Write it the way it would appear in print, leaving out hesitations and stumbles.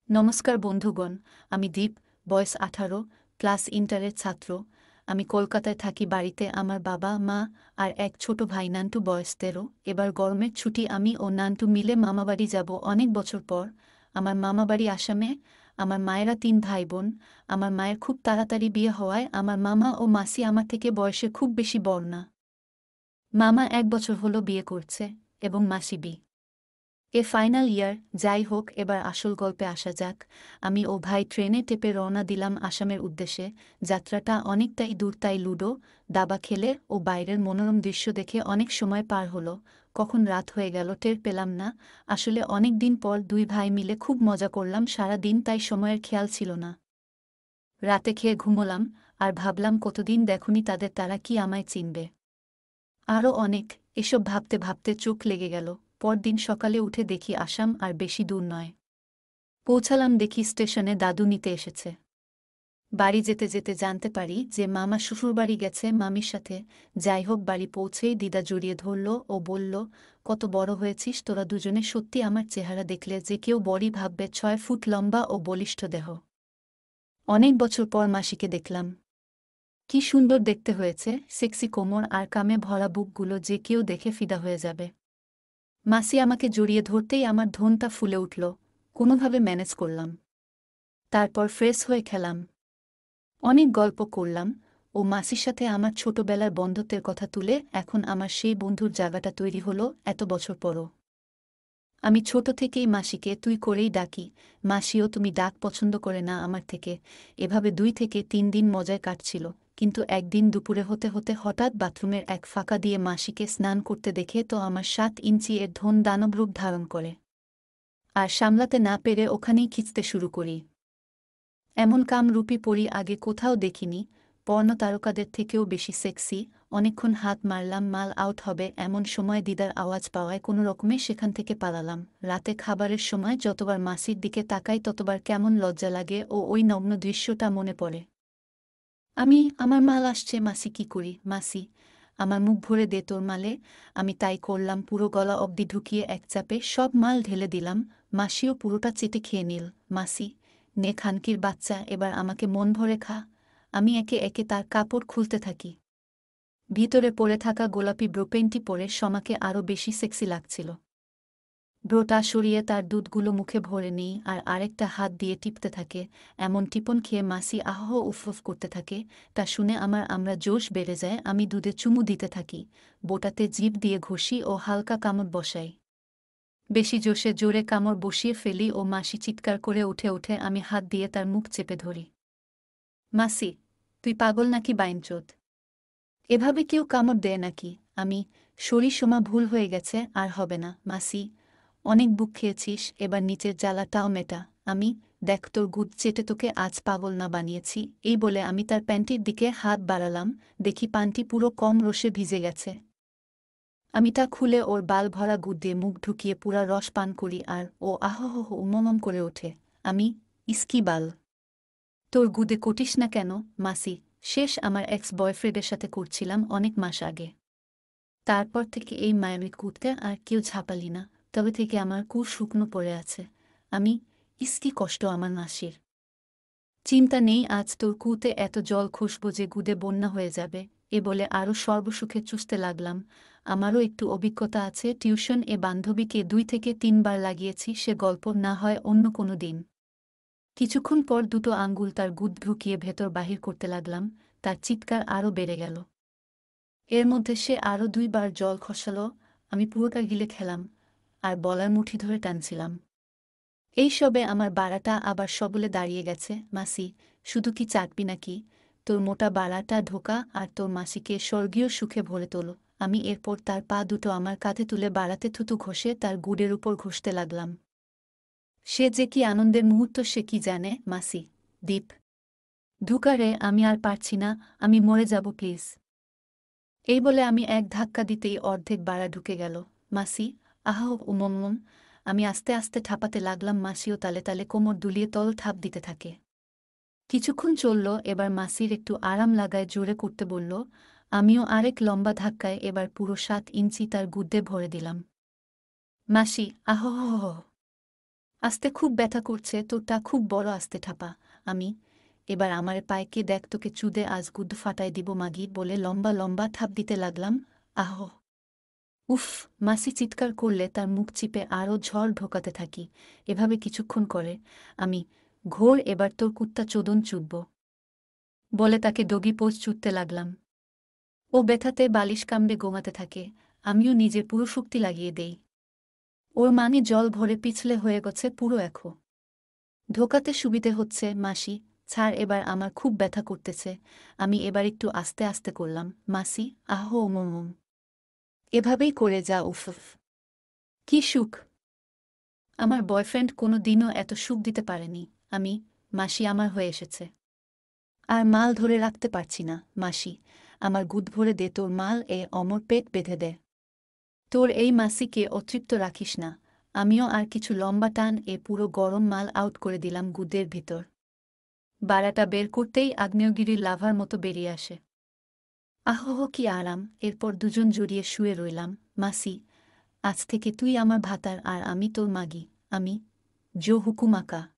নমস্কার বন্ধুগণ, আমি দীপ, বয়স 18, ক্লাস ইন্টারের ছাত্র। আমি কলকাতায় থাকি। বাড়িতে আমার বাবা মা আর এক ছোট ভাই নান্টু, বয়স 13। এবার গরমের ছুটি আমি ও নান্টু মিলে মামাবাড়ি যাব অনেক বছর পর। আমার মামাবাড়ি আসামে। আমার মায়েরা 3 ভাই বোন। আমার মায়ের খুব তাড়াতাড়ি বিয়ে হওয়ায় আমার মামা ও মাসি আমার থেকে বয়সে খুব বেশি বড় না। মামা 1 বছর হলো বিয়ে করছে এবং মাসি ফাইনাল ইয়ার। যাই হোক, এবার আসল গল্পে আসা যাক। আমি ও ভাই ট্রেনে চেপে রওনা দিলাম আসামের উদ্দেশ্যে। যাত্রাটা অনেকটাই দূর, তাই লুডো, দাবা খেলে ও বাইরের মনোরম দৃশ্য দেখে অনেক সময় পার হলো। কখন রাত হয়ে গেল টের পেলাম না। আসলে অনেক দিন পর 2 ভাই মিলে খুব মজা করলাম সারা দিন, তাই সময়ের খেয়াল ছিল না। রাতে খেয়ে ঘুমোলাম আর ভাবলাম কতদিন দেখুনি তাদের, তারা কি আমায় চিনবে। আরও অনেক। এসব ভাবতে ভাবতে চোখ লেগে গেল। পরদিন সকালে উঠে দেখি আসাম আর বেশি দূর নয়। পৌঁছালাম, দেখি স্টেশনে দাদু নিতে এসেছে। বাড়ি যেতে যেতে জানতে পারি যে মামা শ্বশুরবাড়ি গেছে মামির সাথে। যাই হোক, বাড়ি পৌঁছেই দিদা জড়িয়ে ধরল ও বলল, কত বড় হয়েছিস তোরা দুজনে। সত্যি আমার চেহারা দেখলে যে কেউ বড়ই ভাববে। 6 ফুট লম্বা ও বলিষ্ঠ দেহ। অনেক বছর পর মাসিকে দেখলাম। কি সুন্দর দেখতে হয়েছে, সেক্সি কোমর আর কামে ভরা বুকগুলো, যে কেউ দেখে ফিদা হয়ে যাবে। মাসি আমাকে জড়িয়ে ধরতেই আমার ধনটা ফুলে উঠল। কোনোভাবে ম্যানেজ করলাম। তারপর ফ্রেশ হয়ে খেলাম, অনেক গল্প করলাম ও মাসির সাথে আমার ছোটবেলার বন্ধুত্বের কথা তুলে। এখন আমার সেই বন্ধুর জায়গাটা তৈরি হলো এত বছর পরও। আমি ছোট থেকেই মাসিকে তুই করেই ডাকি। মাসিও তুমি ডাক পছন্দ করে না আমার থেকে। এভাবে 2 থেকে 3 দিন মজায় কাটছিল। কিন্তু একদিন দুপুরে হতে হতে হঠাৎ বাথরুমের এক ফাঁকা দিয়ে মাসিকে স্নান করতে দেখে তো আমার 7 ইঞ্চি এর ধন দানবরূপ ধারণ করে। আর সামলাতে না পেরে ওখানেই খিঁচতে শুরু করি। এমন কামরূপী পরী আগে কোথাও দেখিনি। পর্ণ তারকাদের থেকেও বেশি সেক্সি। অনেকক্ষণ হাত মারলাম, মাল আউট হবে এমন সময় দিদার আওয়াজ পাওয়ায় কোনো রকমে সেখান থেকে পালালাম। রাতে খাবারের সময় যতবার মাসির দিকে তাকাই ততবার কেমন লজ্জা লাগে ও ওই নগ্ন দৃশ্যটা মনে পড়ে। আমার মাল আসছে, মাসি কি করি। মাসি, আমার মুখ ভরে দে তোর মালে। আমি তাই করলাম, পুরো গলা অবধি ঢুকিয়ে এক চাপে সব মাল ঢেলে দিলাম। মাসিও পুরোটা চেটে খেয়ে নিল। মাসি, নে খানকির বাচ্চা, এবার আমাকে মন ভরে খা। আমি একে একে তার কাপড় খুলতে থাকি। ভিতরে পড়ে থাকা গোলাপি ব্রোপেনটি পরে সমাকে আরও বেশি সেক্সি লাগছিল। ব্রোটা সরিয়ে তার দুধগুলো মুখে ভরে নেই আর আরেকটা হাত দিয়ে টিপতে থাকে। এমন টিপন খেয়ে মাসি আহ উফ করতে থাকে। তা শুনে আমরা জোশ বেড়ে যায়। আমি দুধে চুমু দিতে থাকি, বোটাতে জিভ দিয়ে ঘষি ও হালকা কামড় বসাই। বেশি জোশে জোরে কামড় বসিয়ে ফেলি ও মাসি চিৎকার করে উঠে উঠে আমি হাত দিয়ে তার মুখ চেপে ধরি। মাসি, তুই পাগল নাকি বাইনচোদ? এভাবে কেউ কামড় দেয় নাকি? আমি, সরিসমা ভুল হয়ে গেছে, আর হবে না। মাসি, অনেক বুক খেয়েছিস, এবার নিচের জ্বালাটাও মেটা। আমি, দেখ তোর গুদ চেটে তোকে আজ পাগল না বানিয়েছি। এই বলে আমি তার প্যান্টির দিকে হাত বাড়ালাম, দেখি পানটি পুরো কম রসে ভিজে গেছে। আমি তা খুলে ওর বাল ভরা গুদ দিয়ে মুখ ঢুকিয়ে পুরা রস পান করি আর ও আহহ উমম করে ওঠে। আমি, ইস্কি বাল, তোর গুদে কটিস না কেন? মাসি, শেষ আমার এক্স বয়ফ্রেন্ডের সাথে করছিলাম অনেক মাস আগে। তারপর থেকে এই মায়াবী কুদতে আর কেউ ঝাঁপালি না। তবে থেকে আমার কুর শুকনো পড়ে আছে। আমি, ইস্কি কষ্ট আমার মাসির। চিন্তা নেই, আজ তোর কুতে এত জল খসবো যে গুদে বন্যা হয়ে যাবে। এ বলে আরও সর্বসুখে চুষতে লাগলাম। আমারও একটু অভিজ্ঞতা আছে। টিউশন বান্ধবীকে 2 থেকে 3 বার লাগিয়েছি, সে গল্প না হয় অন্য কোনো দিন। কিছুক্ষণ পর দুটো আঙ্গুল তার গুদ ঢুকিয়ে ভেতর বাহির করতে লাগলাম। তার চিৎকার আরও বেড়ে গেল। এর মধ্যে সে আরও 2 বার জল খসালো। আমি পুরোটা গিলে খেলাম আর বলার মুঠি ধরে টানছিলাম। এই সবে আমার বাড়াটা আবার সবলে দাঁড়িয়ে গেছে। মাসি, শুধু কি চাটবি নাকি? তোর মোটা বাড়াটা ঢোকা আর তোর মাসিকে স্বর্গীয় সুখে ভরে তোলো। আমি এরপর তার পা দুটো আমার কাঁধে তুলে বাড়াতে থুতু ঘষে তার গুডের উপর ঘষতে লাগলাম। সে যে কি আনন্দের মুহূর্ত সে কি জানে। মাসি, দীপ, ঢুকারে, আমি আর পারছি না, আমি মরে যাব প্লিজ। এই বলে আমি এক ধাক্কা দিতেই অর্ধেক বাড়া ঢুকে গেল। মাসি, আহ উমম। আমি আস্তে আস্তে ঠাপাতে লাগলাম। মাসিও তালে তালে কোমর দুলিয়ে তল ঠাপ দিতে থাকে। কিছুক্ষণ চলল, এবার মাসির একটু আরাম লাগায় জোরে করতে বলল। আমিও আরেক লম্বা ধাক্কায় এবার পুরো 7 ইঞ্চি তার গুদ্দে ভরে দিলাম। মাসি, আহ আস্তে খুব ব্যথা করছে, তোরটা খুব বড় আস্তে ঠাপা। আমি, এবার আমার পায়ে কে দেখ, তোকে চুদে আজ গুদ্দ ফাটাই দিব মাগি বলে লম্বা লম্বা থাপ দিতে লাগলাম। আহ! উফ! মাসি চিৎকার করলে তার মুখ চিপে আরও ঝড় ঢোকাতে থাকি। এভাবে কিছুক্ষণ করে আমি, ঘোর এবার তোর কুত্তা চোদন চুদব বলে তাকে ডগি পোজ চুদতে লাগলাম। ও ব্যথাতে বালিশ কামড়ে গোমাতে থাকে, আমিও নিজে পুরো শক্তি লাগিয়ে দেই। ওর মানে জল ভরে পিছলে হয়ে গেছে পুরো এখো। ঢোকাতে সুবিধে হচ্ছে। মাসি, ছাড় এবার, আমার খুব ব্যথা করতেছে। আমি এবার একটু আস্তে আস্তে করলাম। মাসি, আহো মোমোম। এভাবেই করে যা। উফ! কি সুখ! আমার বয়ফ্রেন্ড কোনো দিনও এত সুখ দিতে পারেনি। আমি, মাসি আমার হয়ে এসেছে। আর মাল ধরে রাখতে পারছি না। মাসি, আমার গুদ ভরে দে তোর মাল, অমর পেট বেঁধে দে। তোর এই মাসিকে অতৃপ্ত রাখিস না। আমিও আর কিছু লম্বা টান পুরো গরম মাল আউট করে দিলাম গুদের ভিতর। বাড়াটা বের করতেই আগ্নেয়গিরির লাভার মতো বেরিয়ে আসে। আহহ কি আরাম! এরপর দুজন জড়িয়ে শুয়ে রইলাম। মাসি, আজ থেকে তুই আমার ভাতার আর আমি তোর মাগি। আমি, জো হুকুম আকা।